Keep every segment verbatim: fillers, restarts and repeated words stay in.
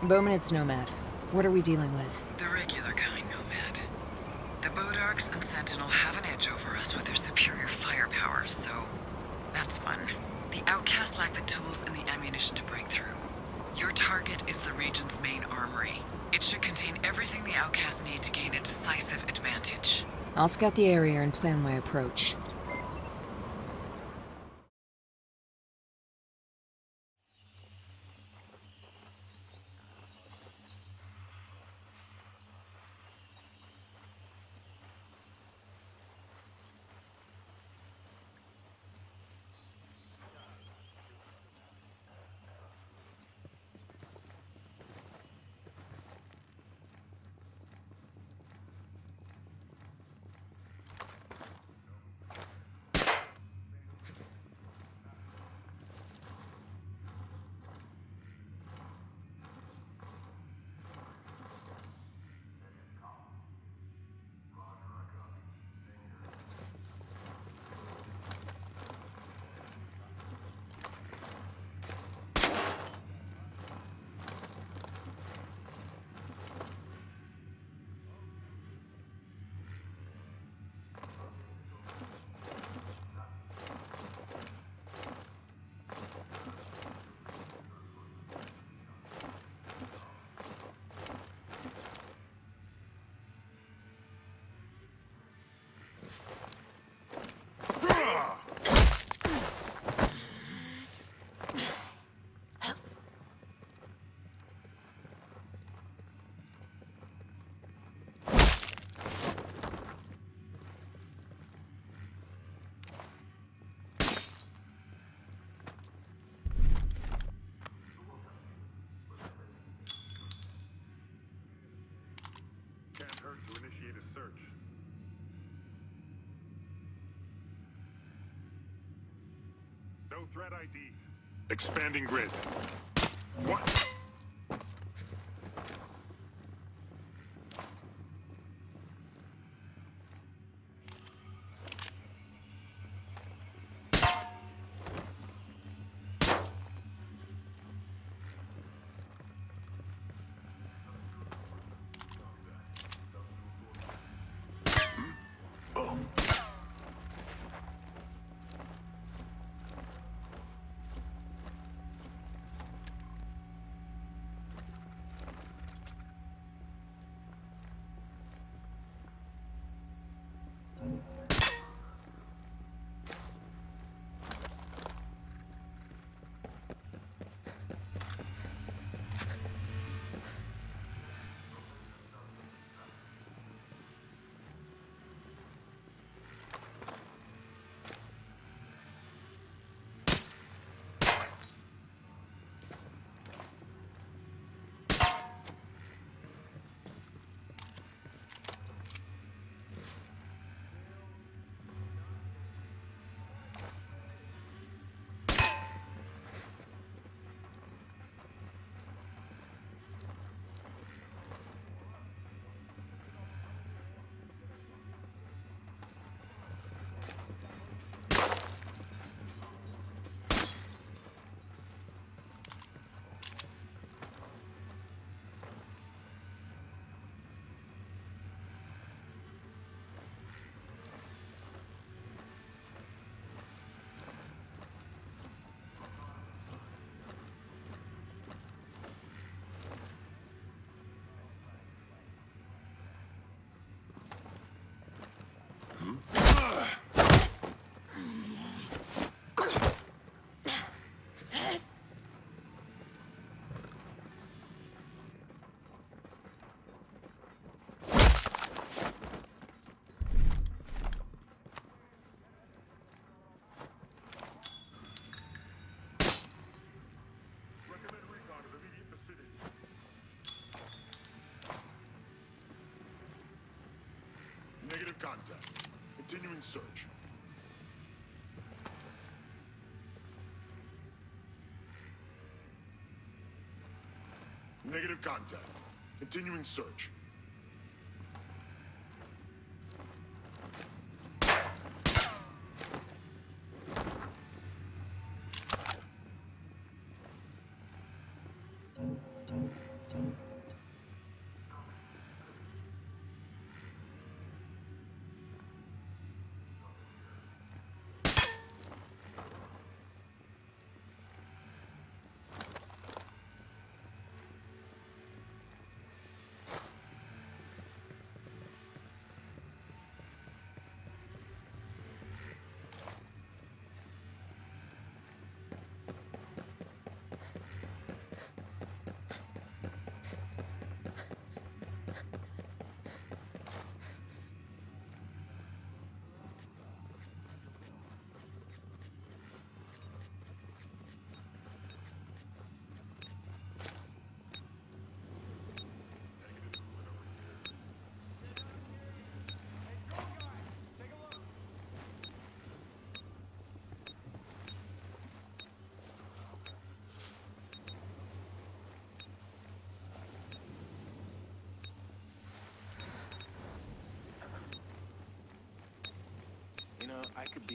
Bowman, it's Nomad. What are we dealing with? The regular kind, Nomad. The Bodarks and Sentinel have an edge over us with their superior firepower, so that's fun. The Outcasts lack the tools and the ammunition to break through. Your target is the region's main armory. It should contain everything the Outcasts need to gain a decisive advantage. I'll scout the area and plan my approach. To initiate a search. No threat I D. Expanding grid. What? Negative contact. Continuing search. Negative contact. Continuing search.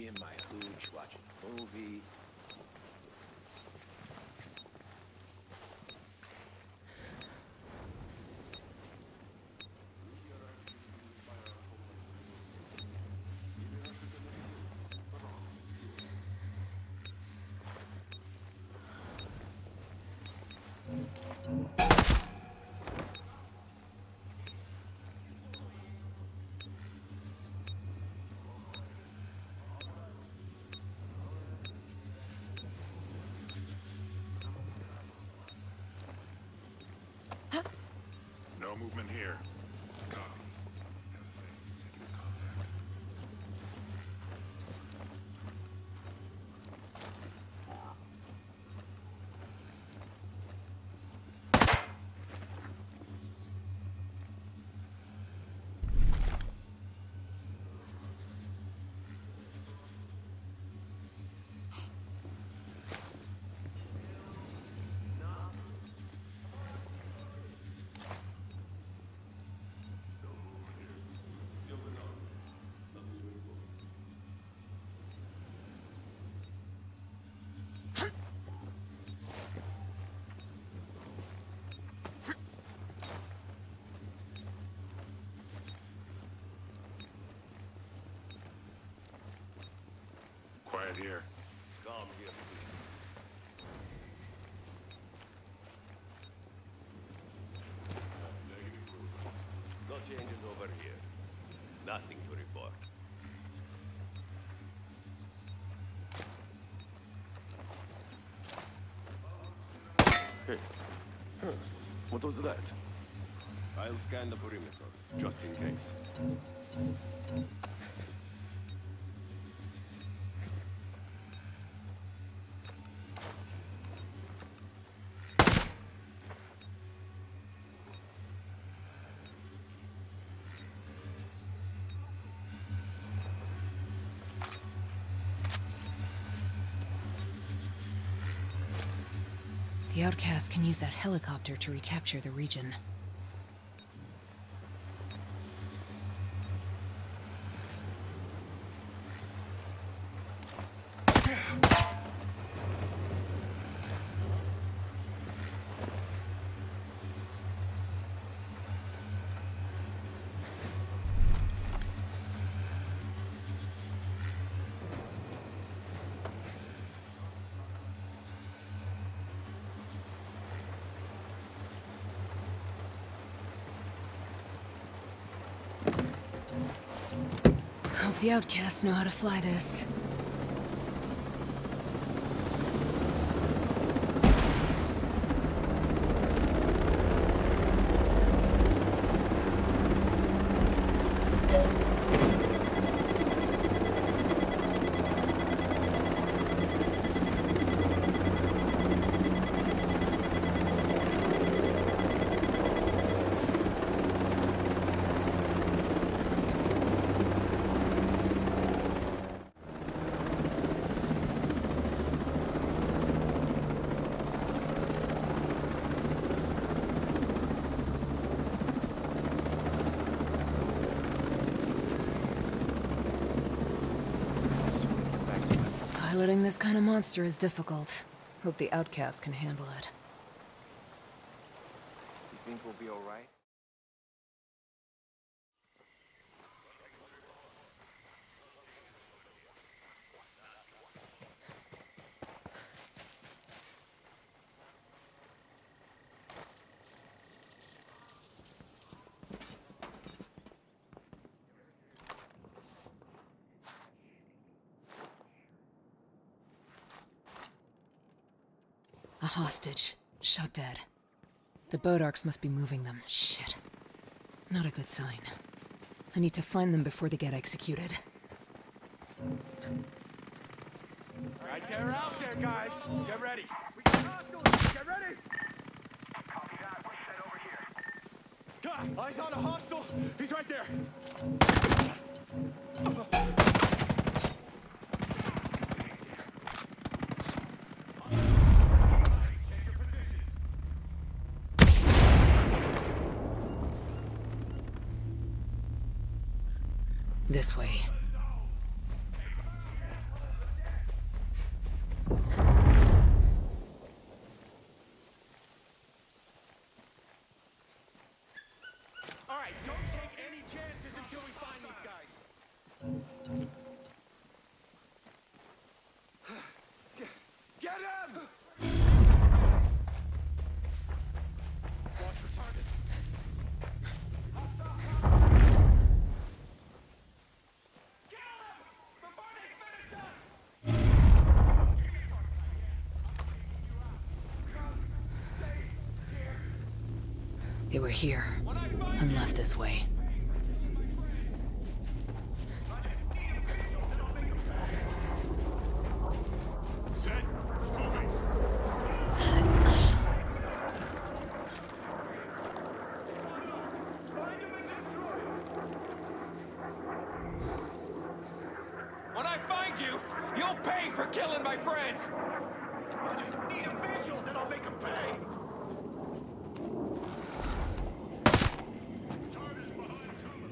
in my hooch watching a movie. No movement here. Copy. Negative contact. Quiet here. Calm here, please. No changes over here. Nothing to report. Hey. Huh. What was that? I'll scan the perimeter, just in case. The Outcasts can use that helicopter to recapture the region. Hope the Outcasts know how to fly this. Piloting this kind of monster is difficult. Hope the Outcasts can handle it. You think we'll be all right? A hostage. Shot dead. The Bodarks must be moving them. Shit. Not a good sign. I need to find them before they get executed. Alright, they're out there, guys! Get ready! We got hostiles! Get ready! Copy that. We're set over here. God, eyes on a hostile! He's right there! This way. They were here, and left this way. Set. Moving. When I find you, you'll pay for killing my friends! I just need a visual, then I'll make them pay! Target's behind cover.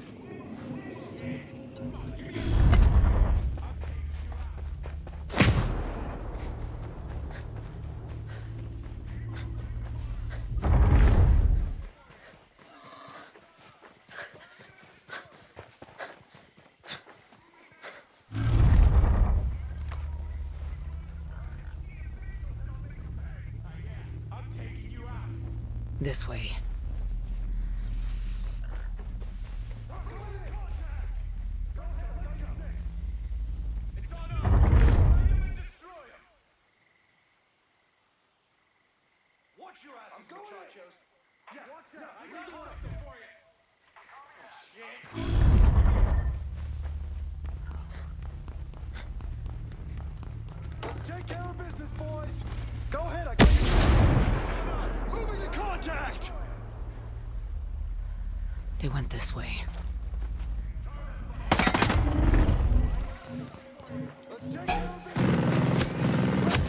I'm taking you out. This way. It's on us! Find them and destroy them! Watch your asses, muchachos! Yeah, watch out! I got something for you! Shit! Let's take care of business, boys! Go ahead, I got you! Moving to contact! They went this way. Let's take care of business!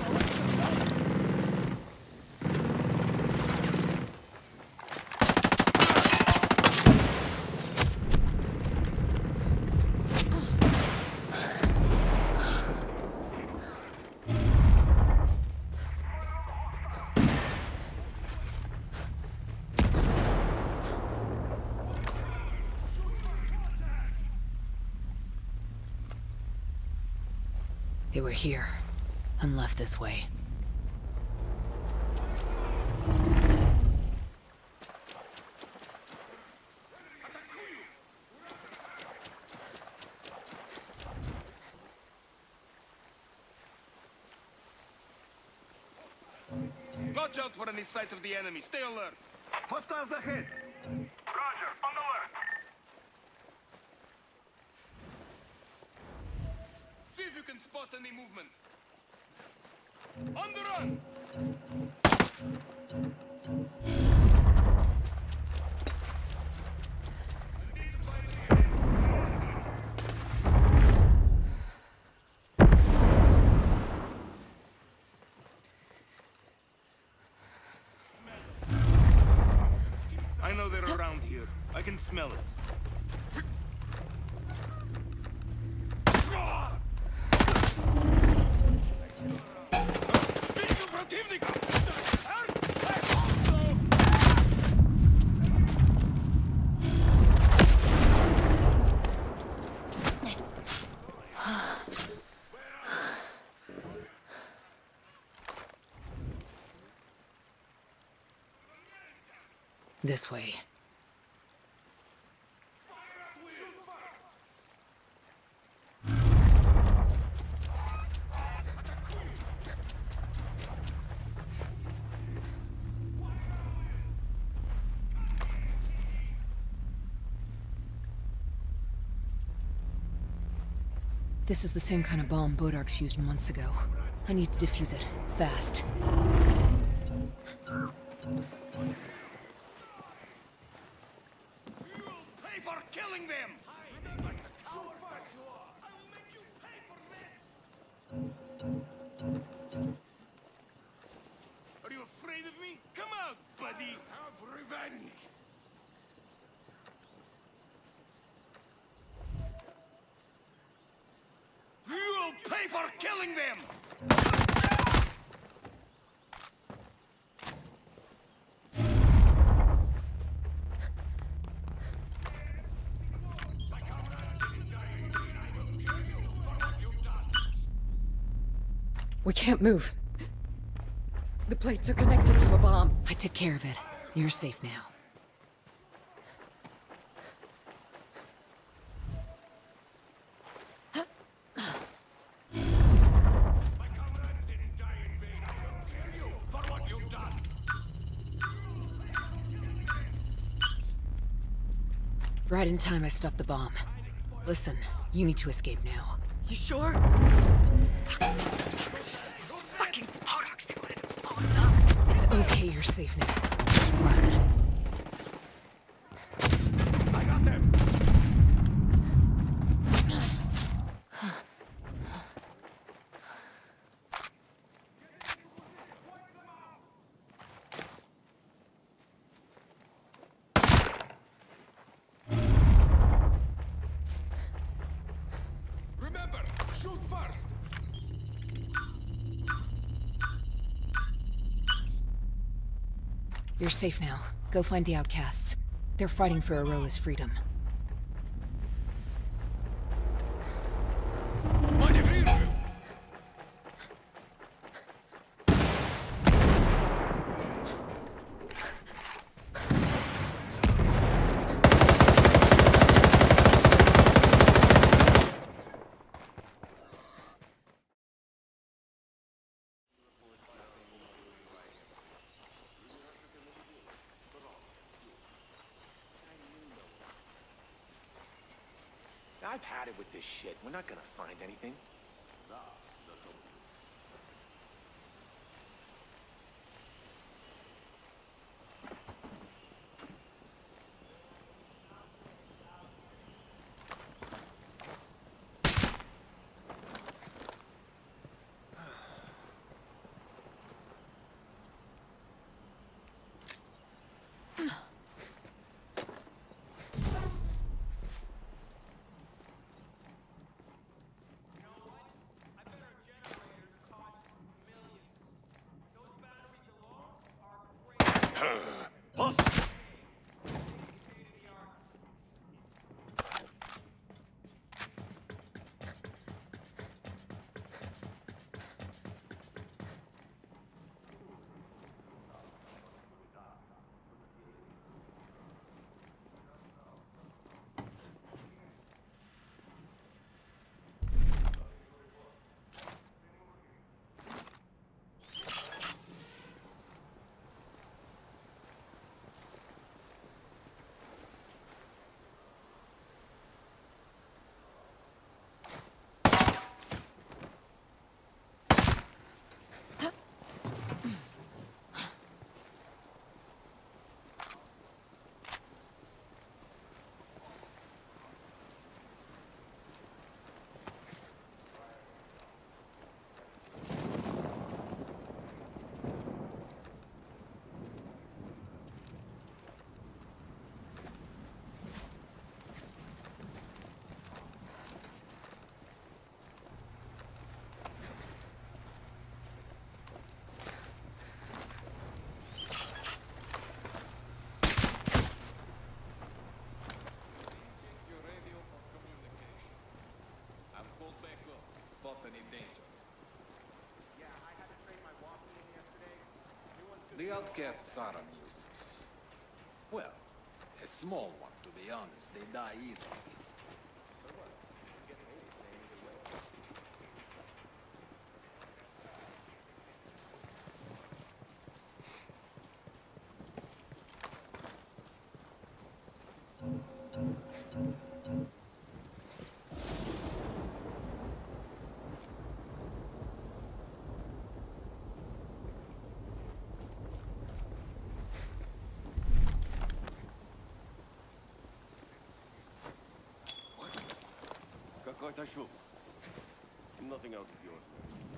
They were here, and left this way. Watch out for any sight of the enemy. Stay alert. Hostiles ahead! Roger, on alert! See if you can spot any movement. On the run! I know they're around here. I can smell it. Widzę przeciwnika! This way. This is the same kind of bomb Bodarks used months ago. I need to defuse it. Fast. Pay for killing them! Are you afraid of me? Come out, buddy! Have revenge! You'll pay for killing them! We can't move. The plates are connected to a bomb. I took care of it. You're safe now. Right in time I stopped the bomb. Listen, you need to escape now. You sure? Fucking Botox, they wanted to blow us up. It's okay, you're safe now. Just run. I got them! Remember, shoot first! You're safe now. Go find the outcasts. They're fighting for Aurora's freedom. Маневрирую! I've had it with this shit. We're not gonna find anything. The outcasts are a nuisance. Well, a small one, to be honest. They die easily. Какой-то шум. Nothing out of yours.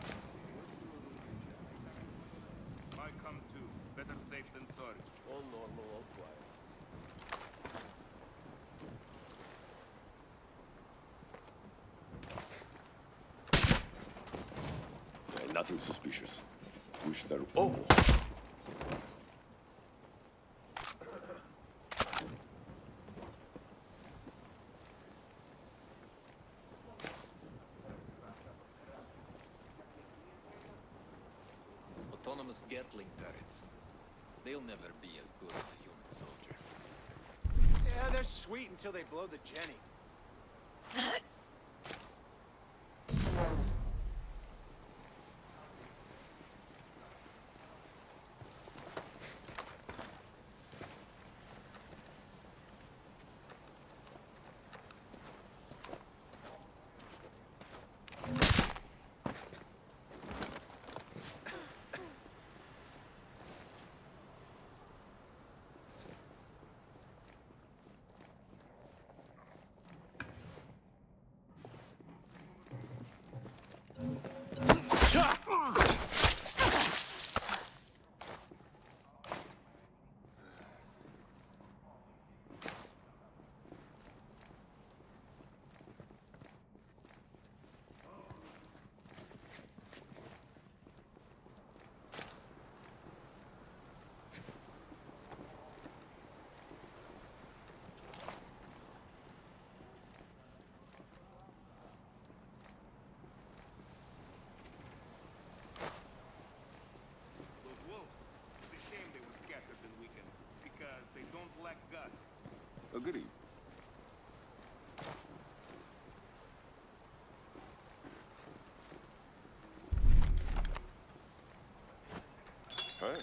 Might come too. Better safe than sorry. All normal, all quiet. Yeah, nothing suspicious. Wish there. Oh! Autonomous Gatling turrets. They'll never be as good as a human soldier. Yeah, they're sweet until they blow the Jenny. Agreed. Huh?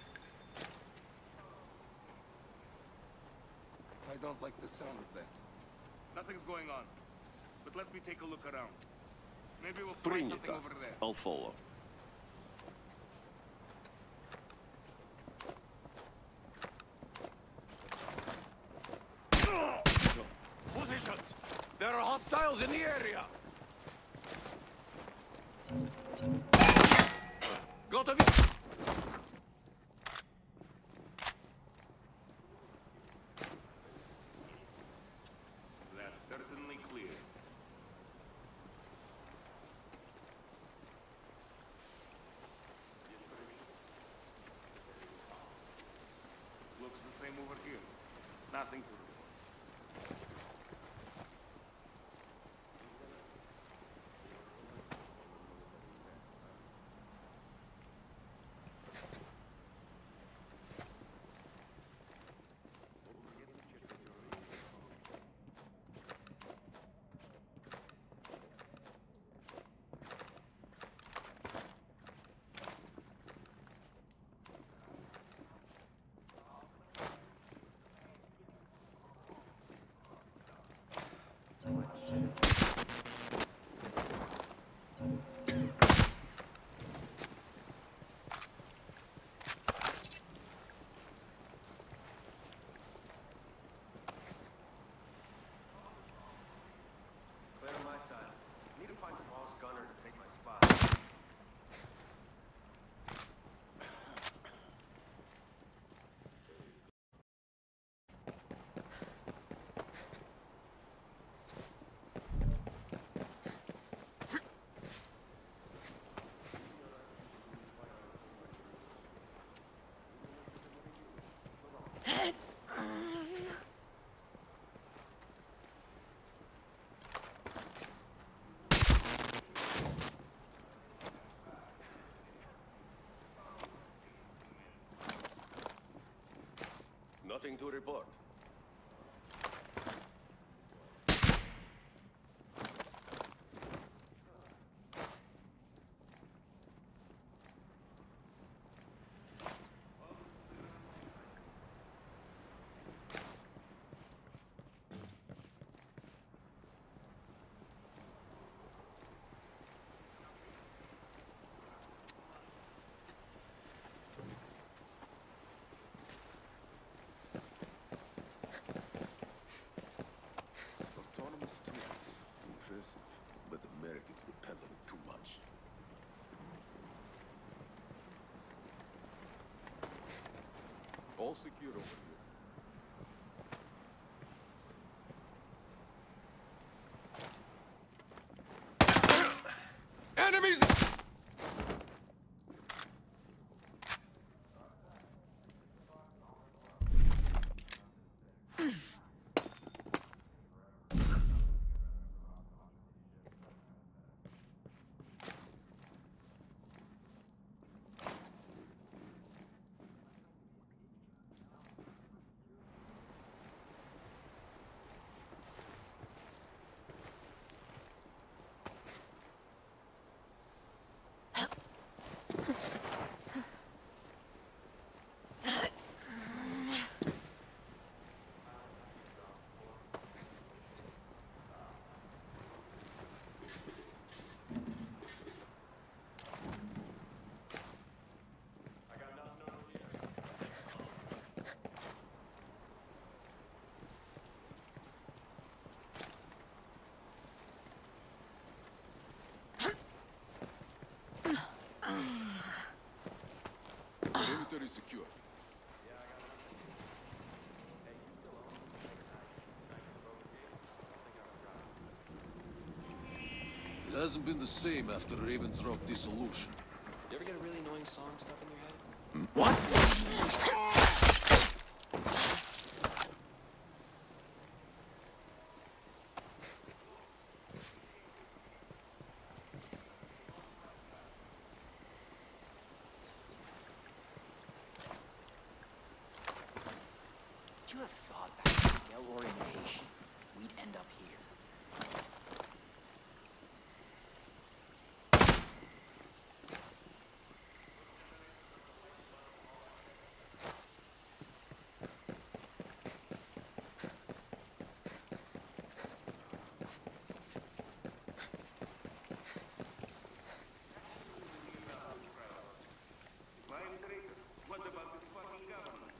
I don't like the sound of that. Nothing's going on. But let me take a look around. Maybe we'll find something Принято. over there. I'll follow. Positions! There are hostiles in the area! Готови! That's certainly clear. Looks the same over here. Nothing to report. Clear on my side. Need to find the boss gunner to take my spot. Nothing to report. Autonomous tools. Impressive. But the Americans depend on it too much. All secure over here. Enemies! Perimeter is secure. It hasn't been the same after Raven's Rock dissolution. You ever get a really annoying song stuck in your head? What? Would you have thought that? Del orientation, we'd end up here. What about this fucking government?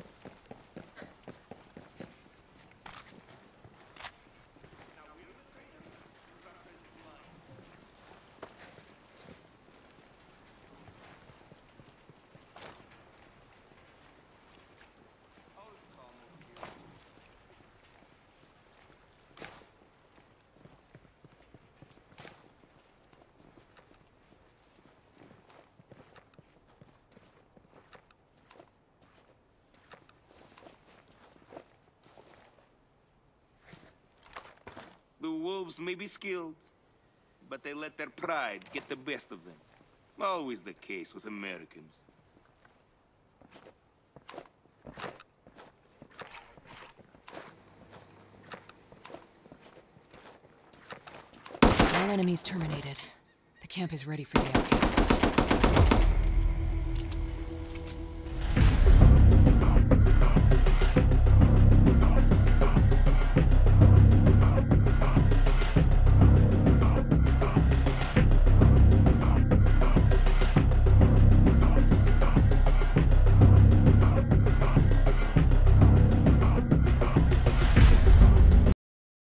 The wolves may be skilled, but they let their pride get the best of them. Always the case with Americans. All enemies terminated. The camp is ready for the outcast.